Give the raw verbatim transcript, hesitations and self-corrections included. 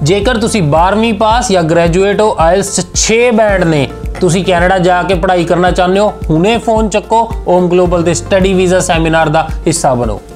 जेकर तुसी बारहवीं पास या ग्रैजुएट हो, आइल्स छे बैंड ने, तुसी कैनेडा जाके पढ़ाई करना चाहते हो, हुणे फोन चक्को, ओम ग्लोबल के स्टडी वीज़ा सैमीनार का हिस्सा बनो।